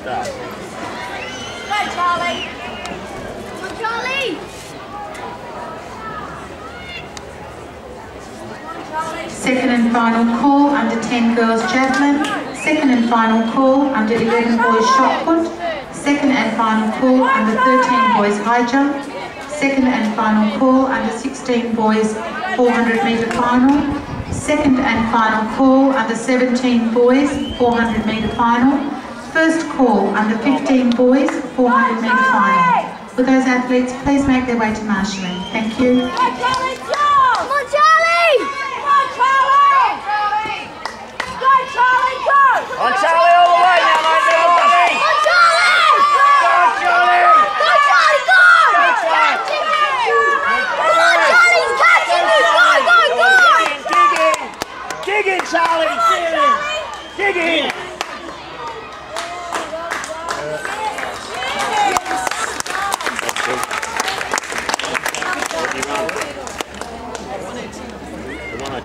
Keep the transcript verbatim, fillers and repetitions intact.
start. Go, Charlie. Come on, Charlie. Second and final call under ten girls javelin. Second and final call under eleven boys shot put. Second and final call under thirteen boys high jump. Second and final call under sixteen boys four hundred metre final. Second and final call under seventeen boys four hundred metre final. First call under fifteen boys four hundred metre final. Would those athletes please make their way to marshalling? Thank you. Come on, Charlie. Come on, Charlie. Go, Charlie, go! On Charlie all the way now, mate. Go, buddy. Go, Charlie! Go, Charlie. Go, Charlie, go! Go, Charlie. Come on, Charlie, he's catching you! Go, go, go! Dig in, dig in. Dig in, Charlie. Dig in. Dig in.